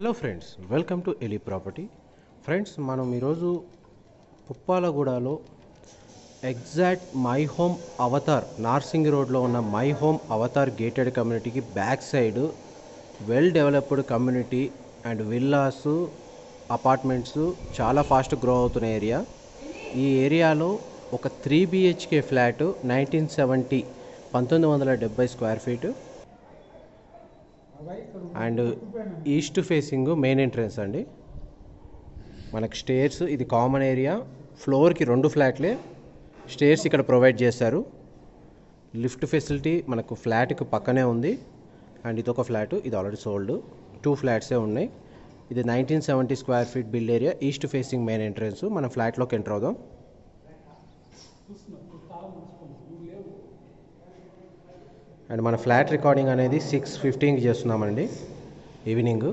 Hello friends, welcome to Eli property. Friends, మనం ఈరోజు పుప్పాలగూడలో exact My Home Avatar Narsing రోడ్లో ఉన్న మై హోమ్ అవతార్ గేటెడ్ కమ్యూనిటీకి back side well developed community and villas apartments చాలా fast grow అవుతున్న area. ఈ ఏరియాలో ఒక 3 BHK flat 1970 square feet and east facing main entrance అండి. మనకు స్టేర్స్, ఇది కామన్ ఏరియా. ఫ్లోర్కి 2 ఫ్లాట్లే, స్టేర్స్ ఇక్కడ ప్రొవైడ్ చేశారు. లిఫ్ట్ ఫెసిలిటీ మనకు ఫ్లాట్కి పక్కనే ఉంది. అండ్ ఇదొక ఫ్లాట్, ఇది ఆల్రెడీ సోల్డ్. 2 ఫ్లాట్సే ఉన్నాయి. ఇది 1970 square feet build area, east facing main entrance. మనం ఫ్లాట్లోకి ఎంటర్ అవుదాం. అండ్ మన ఫ్లాట్ రికార్డింగ్ అనేది 6:15కి చేస్తున్నామండి ఈవినింగ్.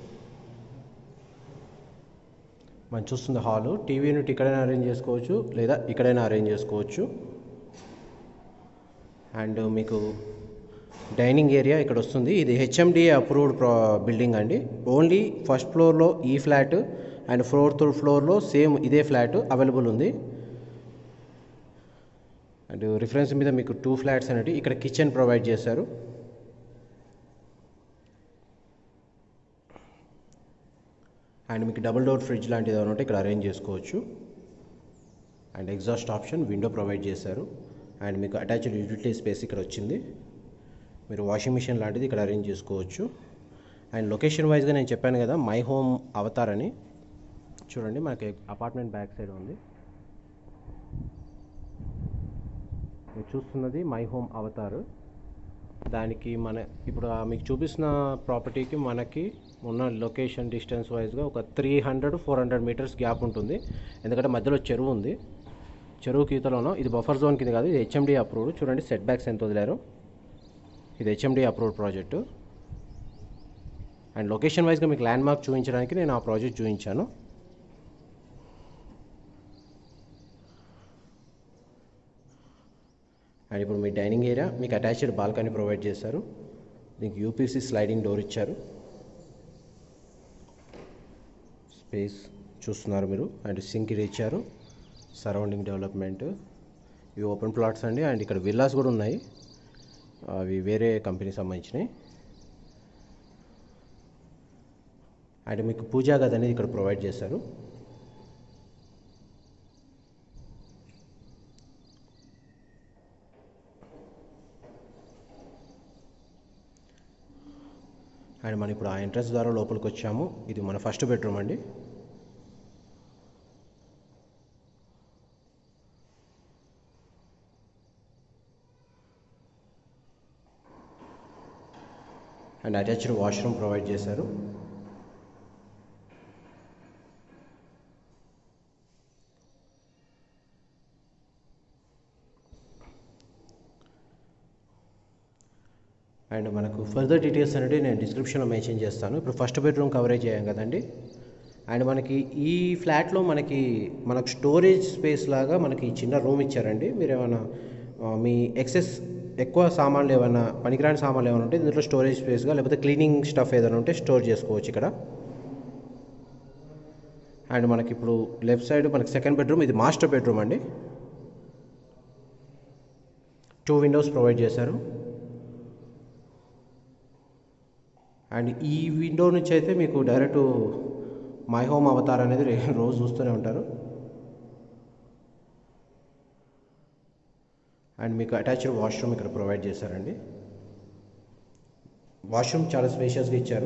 మనం చూస్తుంది హాలు. టీవీ యూనిట్ ఇక్కడైనా అరేంజ్ చేసుకోవచ్చు, లేదా ఇక్కడైనా అరేంజ్ చేసుకోవచ్చు. అండ్ మీకు డైనింగ్ ఏరియా ఇక్కడ వస్తుంది. ఇది HMDA అప్రూవ్డ్ బిల్డింగ్ అండి. ఓన్లీ ఫస్ట్ ఫ్లోర్లో ఈ ఫ్లాట్ అండ్ 4th ఫ్లోర్లో సేమ్ ఇదే ఫ్లాట్ అవైలబుల్ ఉంది. అండ్ రిఫరెన్స్ మీద మీకు 2 ఫ్లాట్స్ అనేవి ఇక్కడ కిచెన్ ప్రొవైడ్ చేశారు. అండ్ మీకు డబుల్ డోర్ ఫ్రిడ్జ్ లాంటిది ఏమైనా ఉంటే ఇక్కడ అరేంజ్ చేసుకోవచ్చు. And exhaust option window provide చేశారు. అండ్ మీకు అటాచ్డ్ యూటిలిటీ స్పేస్ ఇక్కడ వచ్చింది. మీరు వాషింగ్ మిషన్ లాంటిది ఇక్కడ అరేంజ్ చేసుకోవచ్చు. అండ్ లొకేషన్ వైజ్గా నేను చెప్పాను కదా, మై హోమ్ అవతార్ అని. చూడండి, మనకి అపార్ట్మెంట్ బ్యాక్ సైడ్ ఉంది. మీరు చూస్తున్నది మై హోమ్ అవతార్. దానికి మన ఇప్పుడు మీకు చూపిస్తున్న ప్రాపర్టీకి మనకి ఉన్న లొకేషన్ డిస్టెన్స్ వైజ్గా ఒక 300-400 మీటర్స్ గ్యాప్ ఉంటుంది. ఎందుకంటే మధ్యలో చెరువు ఉంది. చెరువుకి ఈతలోనో ఇది బఫర్ జోన్ కింద కాదు, ఇది HMDA అప్రూవ్డ్. చూడండి సెట్ బ్యాక్స్ ఎంత వదిలారు. ఇది HMDA approved project. And location వైజ్గా మీకు ల్యాండ్ మార్క్ చూపించడానికి నేను ఆ ప్రాజెక్ట్ చూపించాను. అండ్ ఇప్పుడు మీ డైనింగ్ ఏరియా, మీకు అటాచ్డ్ బాల్కనీ ప్రొవైడ్ చేశారు. దీనికి UPVC స్లైడింగ్ డోర్ ఇచ్చారు. స్పేస్ చూస్తున్నారు మీరు. అండ్ సింక్ ఇది ఇచ్చారు. సరౌండింగ్ డెవలప్మెంట్, ఇవి ఓపెన్ ప్లాట్స్ అండి. అండ్ ఇక్కడ విల్లాస్ కూడా ఉన్నాయి, అవి వేరే కంపెనీకి సంబంధించినవి. అండ్ మీకు పూజా గది అనేది ఇక్కడ ప్రొవైడ్ చేశారు. అండ్ మనం ఇప్పుడు ఆ ఎంట్రన్స్ ద్వారా లోపలికి వచ్చాము. ఇది మన ఫస్ట్ బెడ్రూమ్ అండి. అండ్ అటాచ్డ్ వాష్రూమ్ ప్రొవైడ్ చేశారు. అండ్ మనకు ఫర్దర్ డీటెయిల్స్ అనేవి నేను డిస్క్రిప్షన్లో మెన్షన్ చేస్తాను. ఇప్పుడు ఫస్ట్ బెడ్రూమ్ కవరేజ్ చేయం కదండి. అండ్ మనకి ఈ ఫ్లాట్లో మనకు స్టోరేజ్ స్పేస్ లాగా మనకి చిన్న రూమ్ ఇచ్చారండి. మీరు ఏమైనా మీ ఎక్కువ సామాన్లు ఏమైనా పనికిరాని సామాన్లు ఏమైనా ఉంటే దీంట్లో స్టోరేజ్ స్పేస్గా, లేకపోతే క్లీనింగ్ స్టఫ్ ఏదైనా ఉంటే స్టోర్ చేసుకోవచ్చు ఇక్కడ. అండ్ మనకి ఇప్పుడు లెఫ్ట్ సైడ్ మనకి సెకండ్ బెడ్రూమ్, ఇది మాస్టర్ బెడ్రూమ్ అండి. 2 విండోస్ ప్రొవైడ్ చేశారు. అండ్ ఈ విండో నుంచి అయితే మీకు డైరెక్ట్ మై హోమ్ అవతార్ అనేది రోజు చూస్తూనే ఉంటారు. అండ్ మీకు అటాచ్డ్ వాష్రూమ్ ఇక్కడ ప్రొవైడ్ చేశారండి. వాష్రూమ్ చాలా స్పేషియస్గా ఇచ్చారు.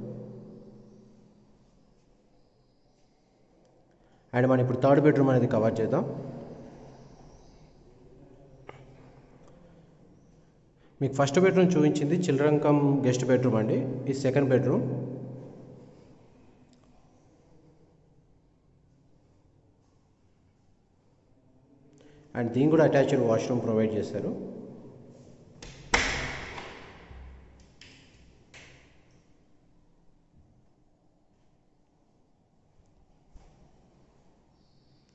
అండ్ మనం ఇప్పుడు థర్డ్ బెడ్రూమ్ అనేది కవర్ చేద్దాం. మీకు ఫస్ట్ బెడ్రూమ్ చూపించింది చిల్డ్రన్ కమ్ గెస్ట్ బెడ్రూమ్ అండి. ఇది సెకండ్ బెడ్రూమ్. అండ్ దీనికి కూడా అటాచ్డ్ వాష్రూమ్ ప్రొవైడ్ చేశారు.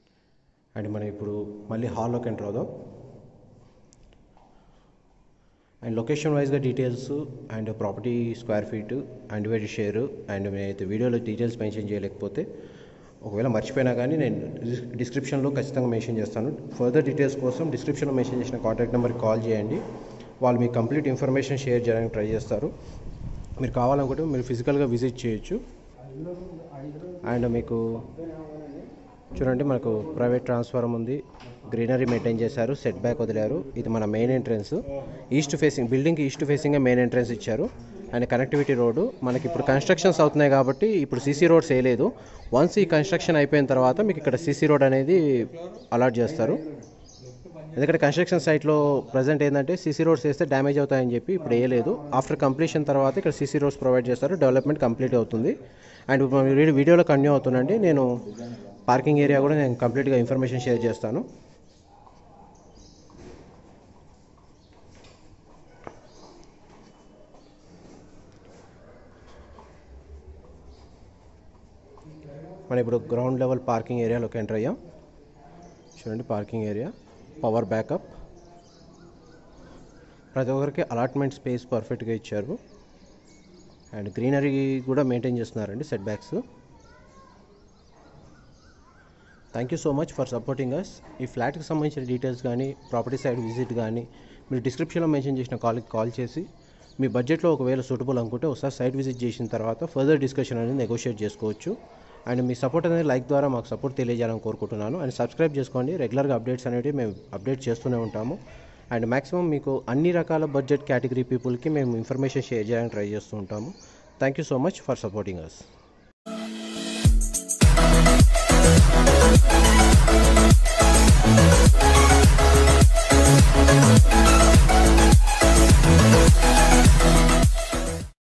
అండ్ మనం ఇప్పుడు మళ్ళీ హాల్లోకి ఎంటర్ అవుదాం. అండ్ లొకేషన్ వైజ్గా details and property square feet and divided share and నేనైతే వీడియోలో డీటెయిల్స్ మెన్షన్ చేయలేకపోతే ఒకవేళ మర్చిపోయినా కానీ నేను డిస్క్రిప్షన్లో ఖచ్చితంగా మెన్షన్ చేస్తాను. ఫర్దర్ డీటెయిల్స్ కోసం డిస్క్రిప్షన్లో మెన్షన్ చేసిన కాంటాక్ట్ నెంబర్కి కాల్ చేయండి. వాళ్ళు మీకు కంప్లీట్ ఇన్ఫర్మేషన్ షేర్ చేయడానికి ట్రై చేస్తారు. మీరు కావాలనుకుంటే మీరు ఫిజికల్గా విజిట్ చేయొచ్చు. అండ్ మీకు చూడండి, మనకు ప్రైవేట్ ట్రాన్స్ఫార్మర్ ఉంది, గ్రీనరీ మెయింటైన్ చేశారు, సెట్ బ్యాక్ వదిలారు. ఇది మన మెయిన్ ఎంట్రన్స్, ఈస్ట్ ఫేసింగ్ బిల్డింగ్కి ఈస్ట్ ఫేసింగే మెయిన్ ఎంట్రన్స్ ఇచ్చారు. అండ్ కనెక్టివిటీ రోడ్డు మనకి ఇప్పుడు కన్స్ట్రక్షన్స్ అవుతున్నాయి కాబట్టి ఇప్పుడు సీసీ రోడ్స్ వేయలేదు. వన్స్ ఈ కన్స్ట్రక్షన్ అయిపోయిన తర్వాత మీకు ఇక్కడ సీసీ రోడ్ అనేది అలాట్ చేస్తారు. ఎందుకంటే కన్స్ట్రక్షన్ సైట్లో ప్రజెంట్ ఏంటంటే సీసీ రోడ్స్ వేస్తే డ్యామేజ్ అవుతాయని చెప్పి ఇప్పుడు వేయలేదు. ఆఫ్టర్ కంప్లీషన్ తర్వాత ఇక్కడ సీసీ రోడ్స్ ప్రొవైడ్ చేస్తారు. డెవలప్మెంట్ కంప్లీట్ అవుతుంది. అండ్ వీడియోలో కంటిన్యూ అవుతుందండి. నేను పార్కింగ్ ఏరియా కూడా నేను కంప్లీట్గా ఇన్ఫర్మేషన్ షేర్ చేస్తాను. మనం ఇప్పుడు గ్రౌండ్ లెవెల్ పార్కింగ్ ఏరియాలోకి ఎంటర్ అయ్యాం. చూడండి, పార్కింగ్ ఏరియా, పవర్ బ్యాకప్, ప్రతి ఒక్కరికి అలాట్మెంట్ స్పేస్ పర్ఫెక్ట్గా ఇచ్చారు. అండ్ గ్రీనరీ కూడా మెయింటైన్ చేస్తున్నారండి, set backs. Thank you so much for supporting us. ఈ ఫ్లాట్కి సంబంధించిన డీటెయిల్స్ కానీ ప్రాపర్టీ సైడ్ విజిట్ కానీ మీరు డిస్క్రిప్షన్లో మెన్షన్ చేసిన కాల్ చేసి మీ బడ్జెట్లో ఒకవేళ సూటబుల్ అనుకుంటే ఒకసారి సైట్ విజిట్ చేసిన తర్వాత ఫర్దర్ డిస్కషన్ అనేది నెగోషియేట్ చేసుకోవచ్చు. అండ్ మీ సపోర్ట్ అనేది లైక్ ద్వారా మాకు సపోర్ట్ తెలియజేయాలని కోరుకుంటున్నాను. అండ్ సబ్స్క్రైబ్ చేసుకోండి. రెగ్యులర్గా అప్డేట్స్ అనేవి మేము అప్డేట్ చేస్తూనే ఉంటాము. అండ్ మ్యాక్సిమం మీకు అన్ని రకాల బడ్జెట్ కేటగిరీ పీపుల్కి మేము ఇన్ఫర్మేషన్ షేర్ చేయడానికి ట్రై చేస్తూ ఉంటాము. Thank you so much for supporting us.